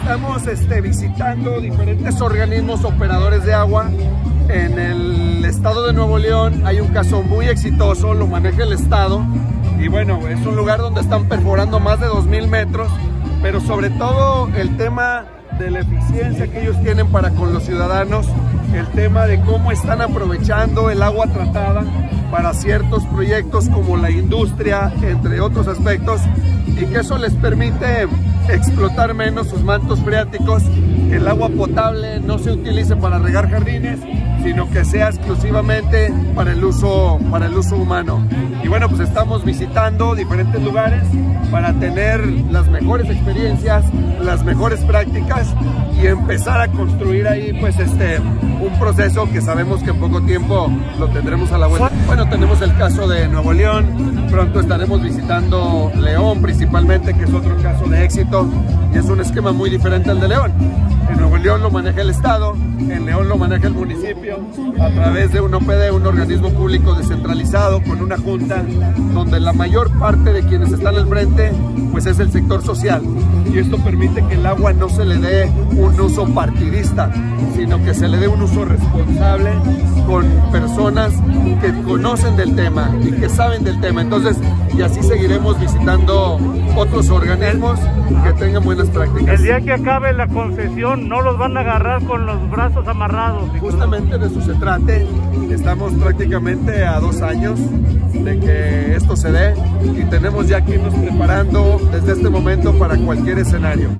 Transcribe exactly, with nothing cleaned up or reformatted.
estamos este, visitando diferentes organismos operadores de agua. En el estado de Nuevo León hay un caso muy exitoso, lo maneja el estado, y bueno, es un lugar donde están perforando más de dos mil metros, pero sobre todo el tema de la eficiencia que ellos tienen para con los ciudadanos, el tema de cómo están aprovechando el agua tratada para ciertos proyectos como la industria, entre otros aspectos, y que eso les permite explotar menos sus mantos freáticos, que el agua potable no se utilice para regar jardines, sino que sea exclusivamente para el uso, para el uso humano. Y bueno, pues estamos visitando diferentes lugares para tener las mejores experiencias, las mejores prácticas y empezar a construir ahí pues este un proceso que sabemos que en poco tiempo lo tendremos a la vuelta. Bueno, tenemos el caso de Nuevo León, pronto estaremos visitando León principalmente, que es otro caso de éxito y es un esquema muy diferente al de León. En Nuevo León lo maneja el estado, en León lo maneja el municipio a través de un O P D, un organismo público descentralizado con una junta donde la mayor parte de quienes están al frente pues es el sector social, y esto permite que el agua no se le dé un uso partidista, sino que se le dé un uso responsable con personas que conocen del tema y que saben del tema. Entonces, y así seguiremos visitando otros organismos que tengan buenas prácticas. El día que acabe la concesión no los van a agarrar con los brazos amarrados. Justamente de eso se trate. Estamos prácticamente a dos años de que esto se dé y tenemos ya que irnos preparando desde este momento para cualquier escenario.